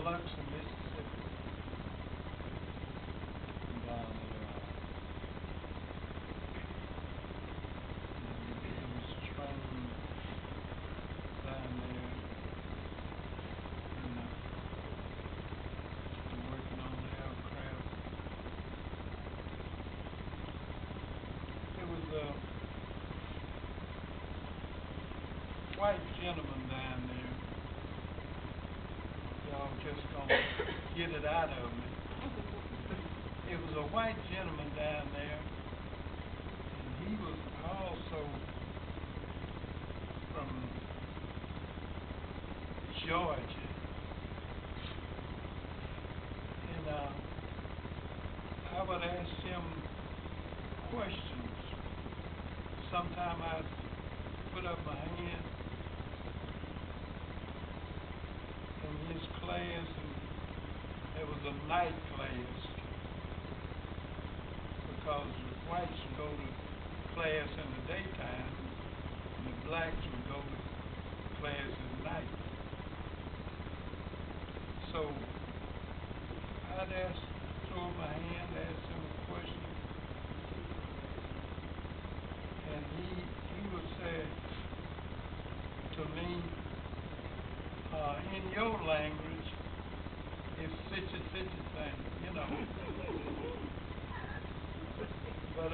Biloxi, Mississippi. Down there. There was a train down there, and working on the aircraft. There was a white gentleman down there. Y'all just gonna get it out of me. It was a white gentleman down there, and he was also from Georgia. And I would ask him questions. Sometime I'd put up my hand in his class, and there was a night class because the whites would go to class in the daytime and the blacks would go to class at night. So I'd throw up my hand, ask him a question, and he would say to me, in your language, it's such a thing, you know. But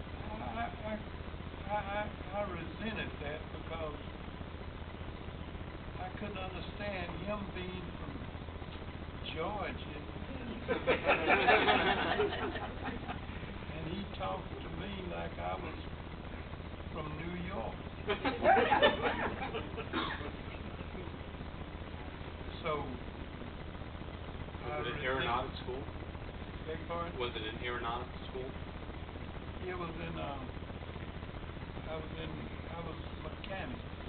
I resented that because I couldn't understand him being from Georgia. And he talked to me like I was from New York. So was it an aeronautics school? Beg pardon? Was it an aeronautics school? It was in I was mechanic.